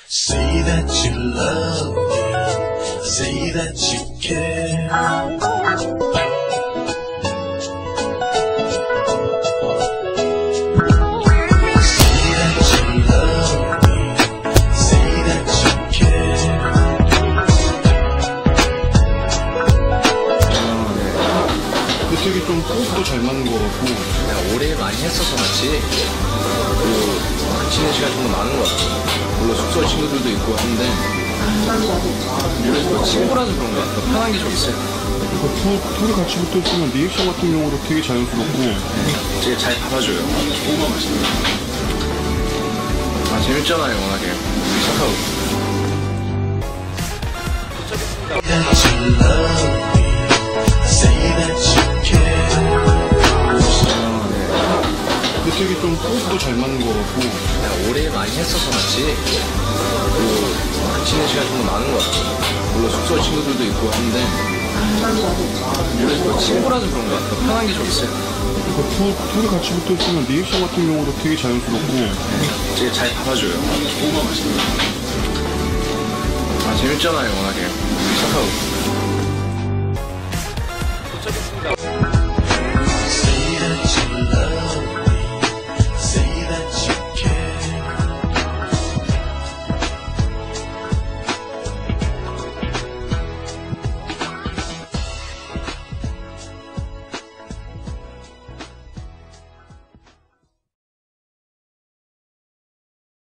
Say that you love me, say that you care. Say that you love me, say that you care. 근데 되게 좀 호흡도 잘 맞는 것 같고 내가 오래 많이 했어서 그렇지 그리고 같이 있는 시간이 좀 더 많은 것 같아. 물론 숙소 친구들도 있고 한데 그래서 친구라서 그런 것 같아. 편한 게 좀 있어요. 둘이 같이 붙어있으면 리액션 같은 경우도 되게 자연스럽고 되게 잘 받아줘요. 아 재밌잖아요 워낙에. 착하고. That you love me, say that you care. 근데 되게 좀 호흡도 잘 맞는 것 같고 내가 오래 많이 했어서 그렇지 그리고 같이 있는 시간이 좀 더 많은 것 같아. 물론 숙소 친구들도 있고 한데 그래서 친구라서 그런 것 같아. 편한 게 좀 있어요. 둘이 같이 붙어있으면 리액션 같은 경우도 되게 자연스럽고 되게 잘 받아줘요. 아 재밌잖아요 워낙에. 착하고.